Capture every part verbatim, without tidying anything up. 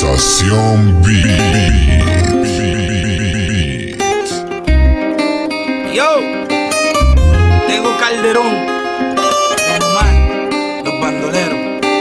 Sensación Beat. Yo, Tego Calderón, normal, los bandoleros.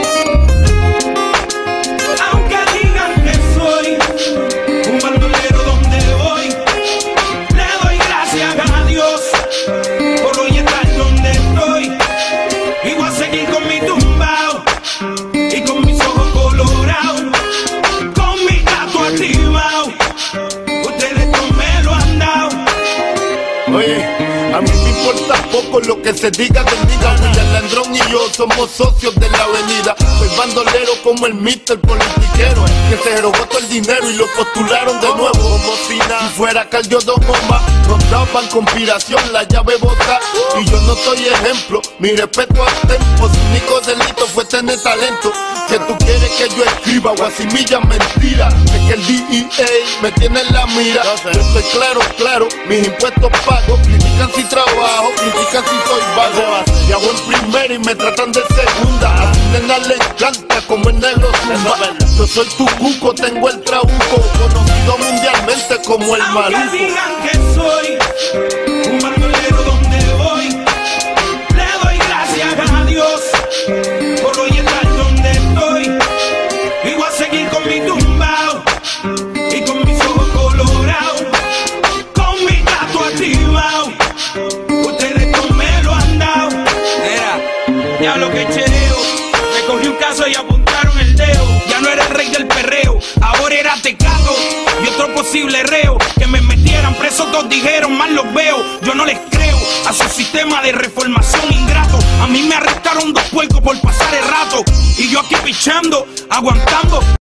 Aunque digan que soy un bandolero donde voy, le doy gracias a Dios por hoy estar donde estoy. Y voy a seguir con mi tumbao y con mis ojos colorados, con mi gato activado. Ustedes no me lo han dado. Oye, a mí me importa poco lo que se diga de diga. William Landrón y yo somos socios de la avenida. Soy bandolero como el mister politiquero, que se robó todo el dinero y lo postularon de nuevo. Como si nada, si fuera Caldio dos bombas, rondaban conspiración, la llave bota. Y yo no soy ejemplo, mi respeto al tempo. Su único delito fue tener talento. Que tú quieres que yo escriba o asimilla mentira. Es que el D E A me tiene en la mira. Yo estoy claro, claro, mis impuestos pago. Critican si trabajo, critican si soy vago. Y hago en primera y me tratan de segunda. A tu nena le encanta como el negro zumba. Yo soy tu cuco, tengo el trabuco, conocido mundialmente como el maluco. Aunque digan que soy un bandolero donde voy, le doy gracias a Dios por hoy estar donde estoy. Y voy a seguir con mi tumbao y con mis ojos colorados, con mi gato activado. Ustedes no me lo han dado. Era, diablo que chereo. Me cogí un caso y apuntaron el dedo. Ya no era el rey del perreo, ahora era Tecato y otro posible reo. Que me metieran preso, todos dijeron, mal los veo. Yo no les creo a su sistema de reformación ingrato. A mí me arrestaron dos puercos por pasar el rato, y yo aquí pichando, aguantando.